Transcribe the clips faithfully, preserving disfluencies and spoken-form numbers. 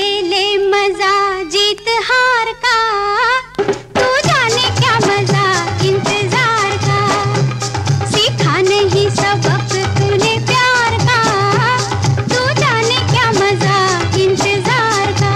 ले ले मजा जीत हार का, तू जाने क्या मजा इंतजार का। सीखा नहीं सबक तूने प्यार का, तू जाने क्या मजा इंतजार का।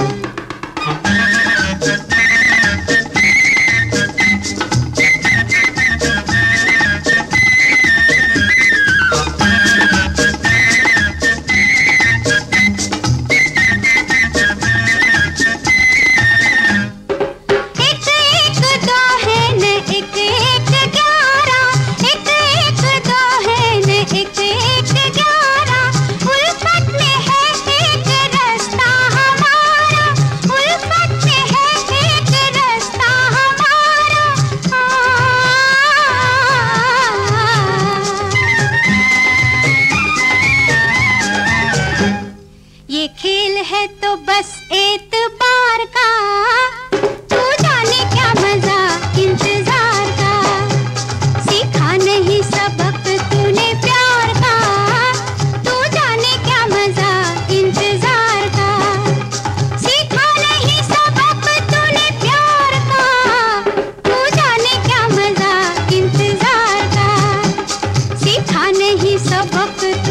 ये खेल है तो बस एतबार का, तू जाने क्या मजा इंतजार का। सीखा नहीं सबक तूने प्यार का, तू जाने क्या मजा इंतजार का। सीखा नहीं सबक तूने प्यार का, तू जाने क्या मजा इंतजार का। सीखा नहीं सबक